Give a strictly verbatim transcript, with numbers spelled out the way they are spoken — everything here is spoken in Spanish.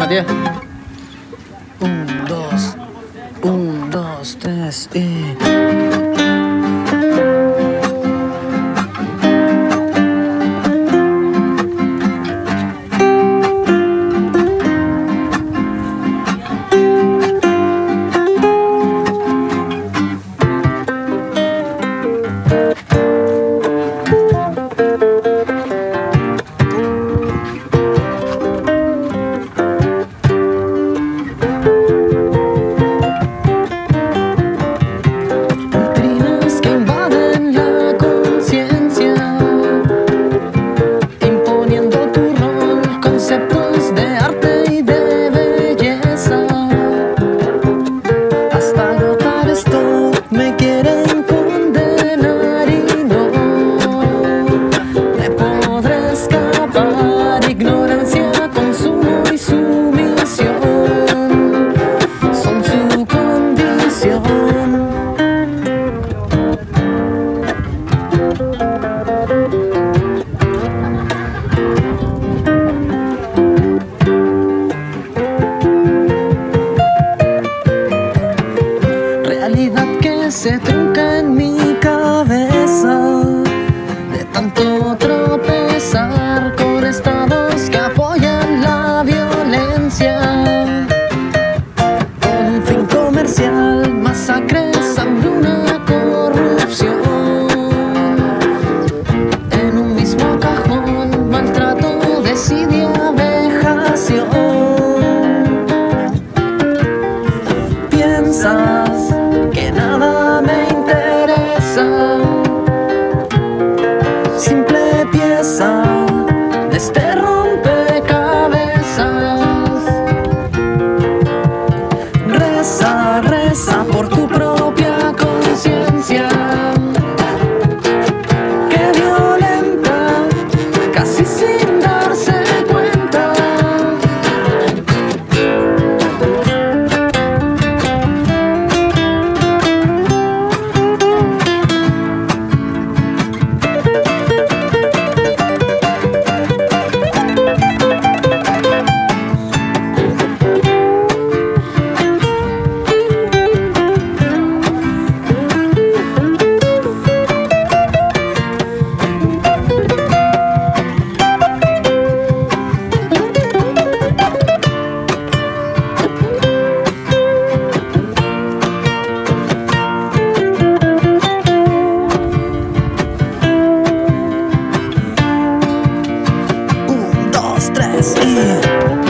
Matías. Un, dos, un, dos, tres y... Se trunca en mi cabeza de tanto tropezar con estados que apoyan la violencia, con un fin comercial, masacres, hambruna, corrupción. En un mismo cajón, maltrato, desidia, vejación. Piensas que nada me interesa, simple pieza de este rompecabezas. Reza, reza por tu propia conciencia, que violenta, casi sin darse cuenta. Tres y...